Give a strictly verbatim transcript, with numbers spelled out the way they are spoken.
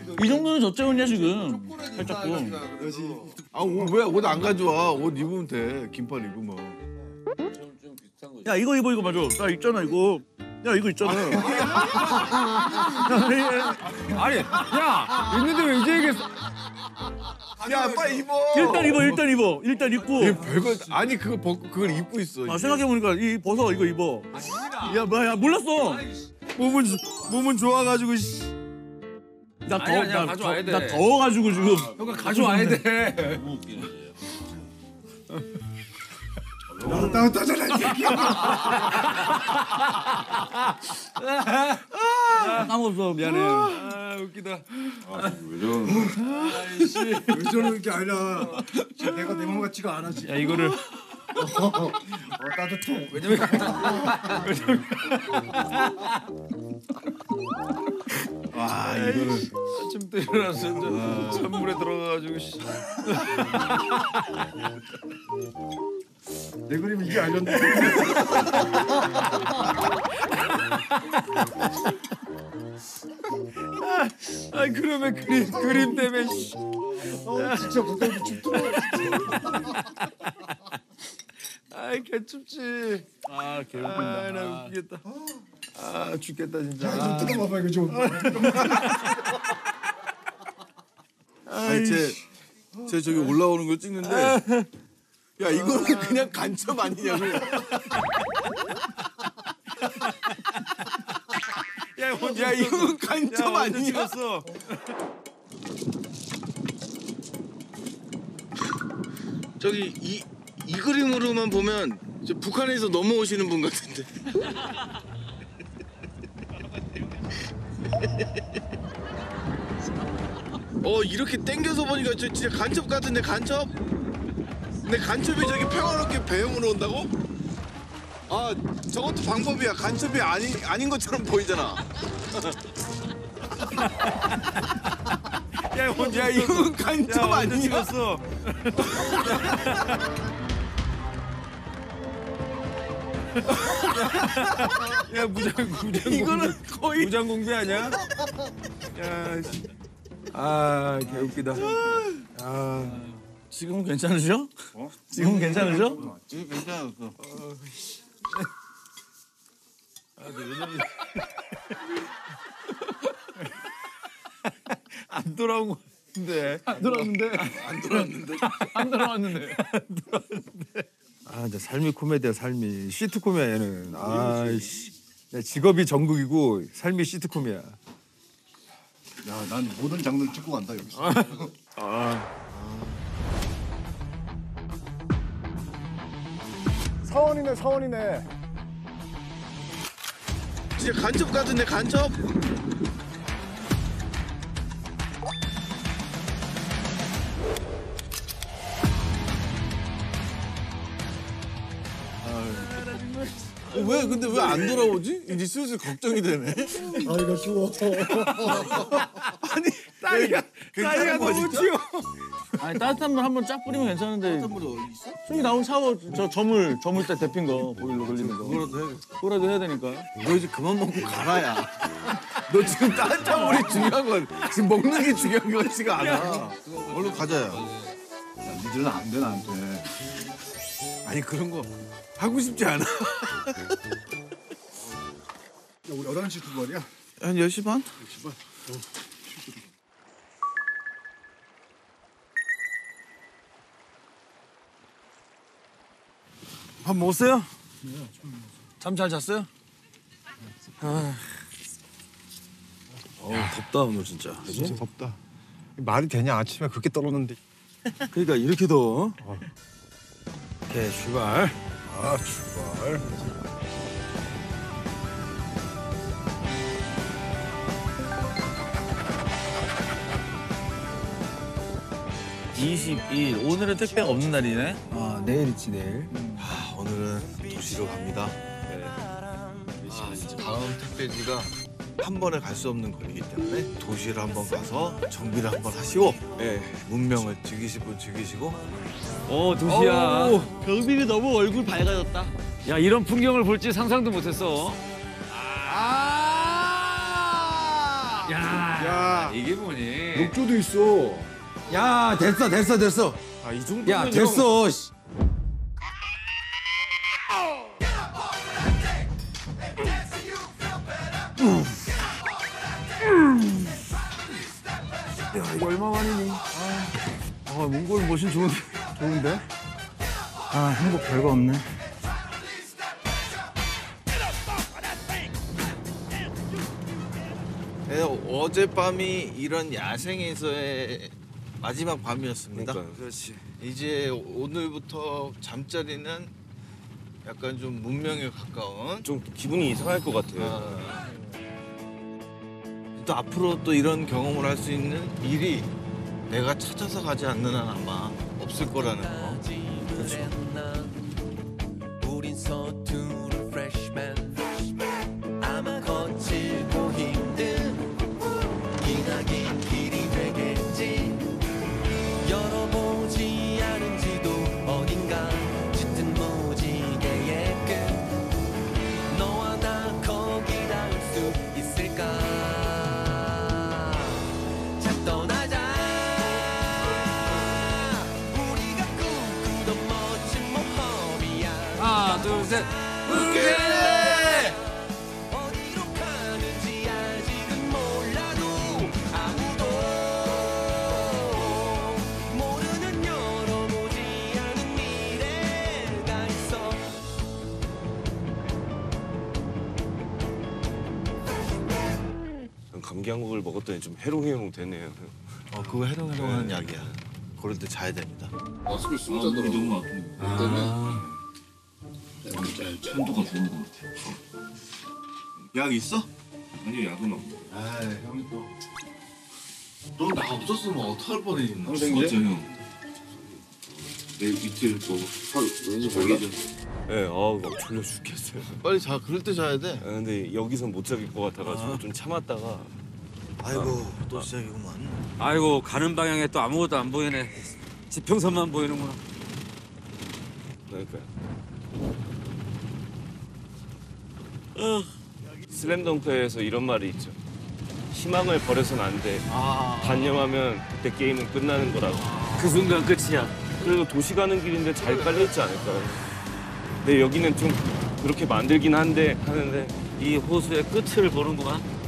이 정도는 젖재훈이야 지금. 살짝 고. 아, 왜 옷 안 가져와? 옷 입으면 돼. 긴팔 입으면. 야 이거 입어 이거 맞아. 나 있잖아 이거. 야 이거 있잖아. 아니, 야 있는데 왜 이제 얘기했어? 야, 빨리 입어. 일단 입어 일단 입어 일단 입고. 이게 별거 아니 그거 벗고 그걸 입고 있어. 아 생각해 보니까 이 벗어 이거 입어. 야 뭐야 몰랐어. 몸은 몸은 좋아가지고. 나 아니, 더워 아니야, 나, 가져와야 돼. 나 더워가지고 지금. 형아 가져와야 돼. 따뜻하잖아. 까먹었어 미안해. 아 웃기다. 왜 저러는 아이씨. 왜 저러는 게 아니라 내가 내 몸 같지가 않아 지금. 야 이거를. 어, 따뜻해. 왜냐면 와 이거를 아침부터 일어나서 이제 찬물에 들어가가지고 씨. 내 그림이 이게 아니었네. 아 그러면 그림 그림 때문에 씨. 어, 진짜 무대도 춥더라. 아이 개춥지. 아 개웃긴다. 아 나 웃기겠다. 아 죽겠다 진짜. 야, 좀 뜯어봐봐 이거 좀. 아니 제, 제 저기 올라오는 걸 찍는데 야 이거는 그냥 간첩 아니냐고. 야, 야 이거 간첩 아니냐? 찍었어. 저기 이, 이 그림으로만 보면 저 북한에서 넘어오시는 분 같은데. 어 이렇게 땡겨서 보니까 저 진짜 간첩 같은데 간첩? 근데 간첩이 저기 평화롭게 배영으로 온다고? 아 저것도 방법이야. 간첩이 아니, 아닌 것처럼 보이잖아. 야, 야 이거 간첩 아니냐? 찍었어. 야 무장 무장 이거는 거의 무장 공개 아니야? 야, 씨. 아 개웃기다. 아 지금 괜찮으셔? 어? 지금 괜찮으셔? 지금 괜찮았어. 안 돌아온 거 같은데. 안 돌아왔는데. 안 돌았는데. 안 돌아왔는데. 아, 근데 삶이 코미디야, 삶이. 시트콤이야, 얘는. 아이씨. 내 직업이 전국이고 삶이 시트콤이야. 야, 난 모든 장르를 찍고 간다 여기서. 아. 사원이네, 사원이네. 진짜 간첩 같은데 간첩? 어, 왜 근데 왜 안 돌아오지? 이제 슬슬 걱정이 되네. 아, 이거 추워. 아니 딸이가, 딸이가 너무 튀어. 아니 따뜻한 물 한번 쫙 뿌리면 괜찮은데. 선물이 어디 있어? 저기 나온 샤워 저 저물 저물 때 데핀 거 보일러 돌리는 거. 그거라도 해. 그거라도 해야 되니까. 너 이제 그만 먹고 가라야. 너 지금 따뜻한 물이 중요한 건 지금 먹는 게 중요한 것 같지가 않아. 얼른 가자야. 야, 니들은 안 돼, 나한테. 아니 그런 거 하고 싶지 않아. 야, 우리 열한 시 출발이야? 한 열 시 반? 열 시 반. 어. 밥 먹었어요? 잠 잘 잤어요? 아, 어 덥다 오늘 진짜. 그지? 진짜 덥다. 말이 되냐, 아침에 그렇게 떨었는데. 그러니까 이렇게 더워. 오케이 출발. 아, 출발. 이십일 오늘은 택배가 없는 날이네. 아, 내일 있지, 내일. 아, 오늘은 도시로 갑니다. 네. 아, 이제 다음 택배지가 한 번에 갈 수 없는 거리이기 때문에 도시를 한번 가서 정비를 한번 하시고 네, 문명을 즐기실 분 즐기시고. 어, 도시야. 경빈이 너무 얼굴 밝아졌다. 야, 이런 풍경을 볼지 상상도 못했어. 아! 야, 야, 이게 뭐니? 욕조도 있어. 야, 됐어, 됐어, 됐어. 아, 이 정도. 야, 됐어. 씨. 야, 이거 얼마만이니? 아, 몽골 머신 좋은데? 좋은데? 아, 한국 별거 없네. 네, 어젯밤이 이런 야생에서의 마지막 밤이었습니다. 그렇지. 이제 오늘부터 잠자리는 약간 좀 문명에 가까운. 좀 기분이 이상할 것 같아요. 아, 또 앞으로 또 이런 경험을 할 수 있는 일이 내가 찾아서 가지 않는 한 아마 없을 거라는 거. 그렇죠. 우린 서투른 freshman 아마 거칠고 힘든 기나긴 길이 되겠지 열어보지 않은 지도 어딘가 짙은 무지개의 끝 너와 나 거기 닿을 수 있을까 자 떠나자 우리가 꿈꾸던 멋진 모험이야 하나, 둘, 셋. 어디로 가는지 아직은 몰라도 아무도 모르는 열어보지 않은 미래가 있어 감기 한 곡을 먹었더니 좀 해롱해롱 되네요. 어, 그거 해롱해롱하는 약이야. 그럴 때 자야 됩니다. 마스크를 쓰고 자더라고. 너무 아픈 거 때문에. 진짜 찬도가 좋은 것 같아. 약 있어? 아니 약은 없고. 아, 형이 또. 너 나 없었으면 어떡할 뻔했나? 맞아 형. 내일 이틀 또 하루 왠지 몰라. 네, 아우 막 졸려 죽겠어요. 빨리 자. 그럴 때 자야 돼. 아, 근데 여기선 못 자길 것 같아가지고 좀 참았다가. 아이고, 또 시작이구만. 아이고 가는 방향에 또 아무것도 안 보이네. 지평선만 보이는구나. 그러니까요. 어, 슬램덩크에서 이런 말이 있죠. 희망을 버려서는 안 돼. 단념하면 그때 게임은 끝나는 거라고. 그 순간 끝이야. 그래도 도시 가는 길인데 잘 깔려있지 않을까요? 근데 여기는 좀 그렇게 만들긴 한데 하는데 이 호수의 끝을 보는구만.